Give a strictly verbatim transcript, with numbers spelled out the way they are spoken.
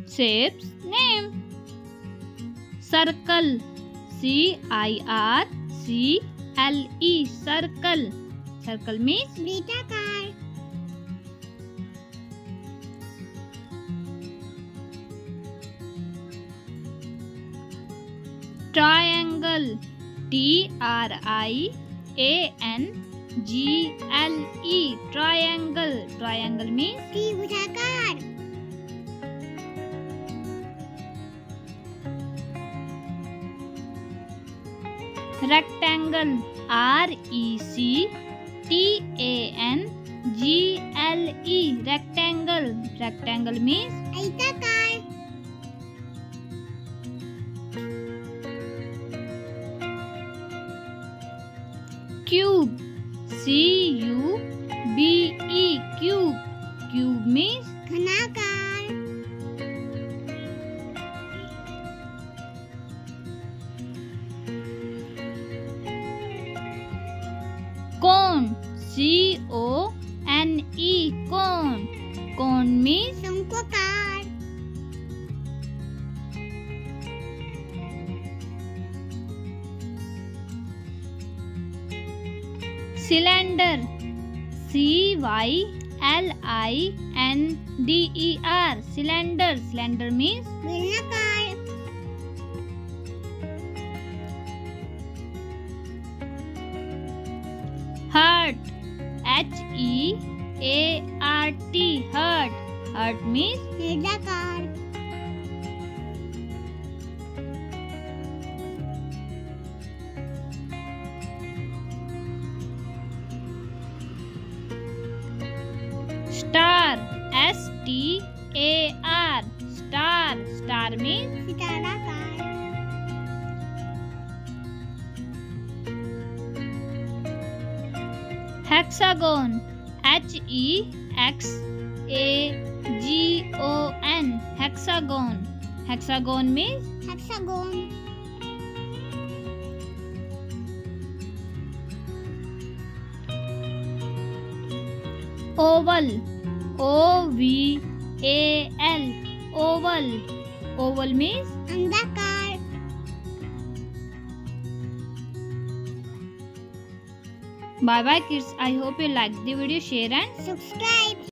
shape's name? Circle. C I R C L E. Circle. Circle means वृत्ताकार. Triangle. T R I A N G L E. Triangle. Triangle means त्रिभुजाकार. Rectangle. R E C T A N G L E. Rectangle. Rectangle means आयताकार. Cube. C U B E. Cube. Cube means घनाकार. Cone. C O N E. Cone. Cone means शंक्वाकार. cylinder. C Y L I N D E R. Cylinder. Cylinder means बेलनाकार. heart. H E A R T. Heart. Heart means हृदयाकार. star. S T A R. Star. Star means सिताराकार. hexagon. H E X A G O N. Hexagon. Hexagon means hexagon. oval. O V A L. Oval. Oval means अंडाकार. bye bye kids. I hope you like the video. Share and subscribe.